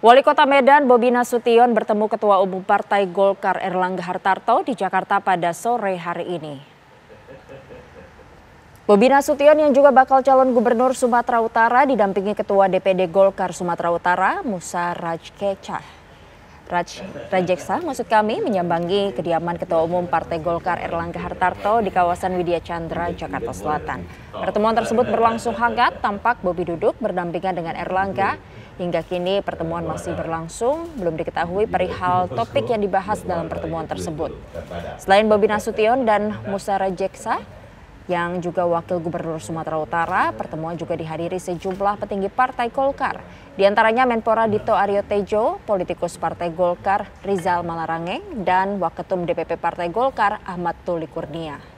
Wali Kota Medan Bobi Nasution bertemu Ketua Umum Partai Golkar Erlangga Hartarto di Jakarta pada sore hari ini. Bobi Nasution yang juga bakal calon Gubernur Sumatera Utara didampingi Ketua DPD Golkar Sumatera Utara Musa Rajeksa menyambangi kediaman Ketua Umum Partai Golkar Erlangga Hartarto di kawasan Widya Chandra, Jakarta Selatan. Pertemuan tersebut berlangsung hangat, tampak Bobi duduk berdampingan dengan Erlangga. Hingga kini pertemuan masih berlangsung, belum diketahui perihal topik yang dibahas dalam pertemuan tersebut. Selain Bobi Nasution dan Musa Rajeksa, yang juga Wakil Gubernur Sumatera Utara, pertemuan juga dihadiri sejumlah petinggi Partai Golkar. Di antaranya Menpora Dito Aryo Tejo, politikus Partai Golkar Rizal Malarangeng, dan Waketum DPP Partai Golkar Ahmad Tuli Kurnia.